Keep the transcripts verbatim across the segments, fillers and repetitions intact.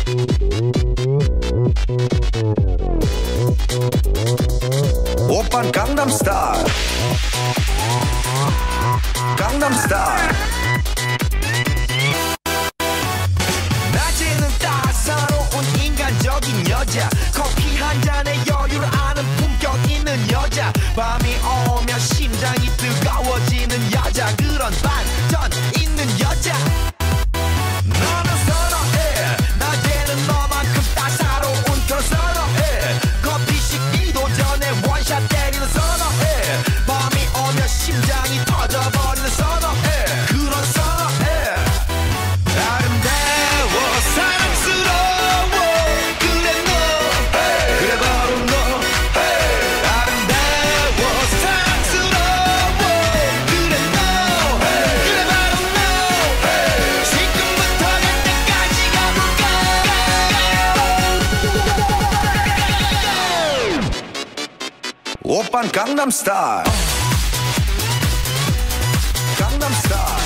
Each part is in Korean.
오빤 강남스타일 강남스타일 낮에는 따사로운 인간적인 여자 커피 한 잔에 여유를 아는 품격 있는 여자 밤이 오면 심장이 뜨거워지는 여자 그런 반전 있는 여자 너는 선호해 낮에는 너만큼 따사로운 그런 선호해 커피 식기도 전에 원샷 때리는 선호해 밤이 오면 심장이 터져버리는 선호해 그런 선호해 아름다워 사랑스러워 그래 너 그래 바로 너 아름다워 사랑스러워 그래 너 그래 바로 너 지금부터 갈 때까지 가볼까 오빤 강남스타일 강남스타일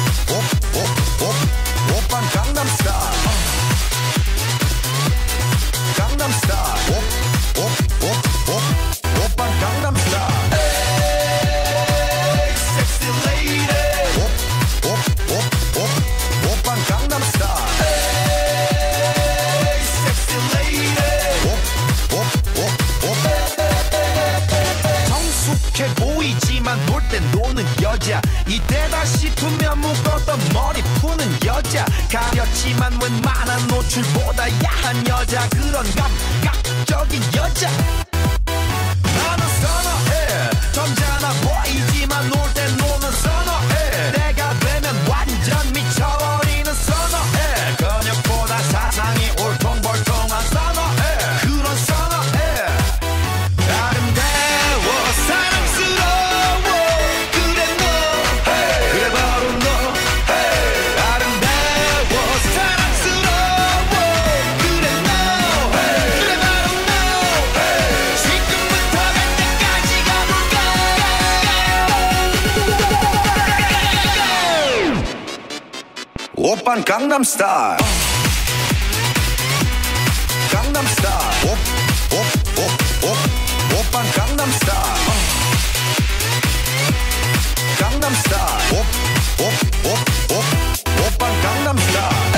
오빤 강남스타일 강남스타일 오빤 강남스타일 섹시 레이디 오빤 강남스타일 섹시 레이디 성숙해 보이지만 놀 땐 노는 여자 이때다 싶으면 묶었던 머리 푸는 여자 가렸지만 웬만한 노출보다 야한 여자 그런 감각적인 여자 나는 선호해 점잖아 보이지만 놀 땐 노는 선호해 내가 되면 완전 미쳐버리는 선호해 근육보다 사상이 울퉁불퉁한 선호해 그런 선호해 아름다워 사랑스러워 그래 너 그래 바로 너 아름다워 사랑스러워 그래 너 그래 바로 너 지금부터 갈 때까지 가볼까 오빤 강남스타일 강남스타일 오빤 강남스타일 강남스타일 오빤 강남스타일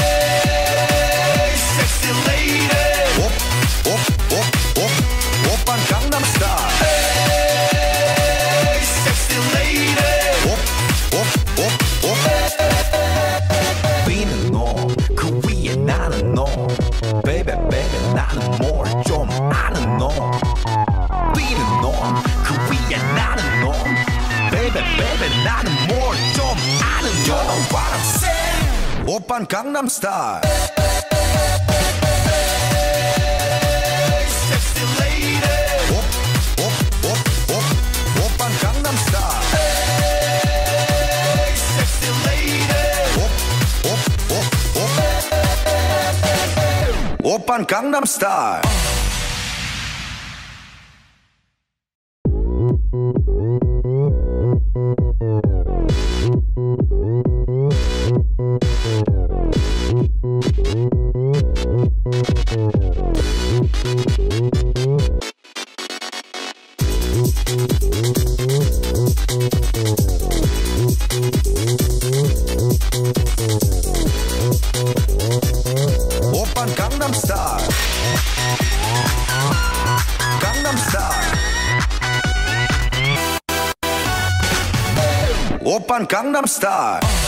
섹시 레이디 오빤 강남스타일 섹시 레이디 비는 너 그 위에 나는 너 베이베 베이베 나는 뭘 좀 아는 너 비는 너 그 위에 나는 너 베이베 베이베 나는 뭘 좀 아는 너 You know what I'm saying 오빤 강남스타일 섹시 레이디 오빤 강남스타일 섹시 레이디 오빤 강남스타일 오빤 강남스타일 강남스타일 오빤 강남스타일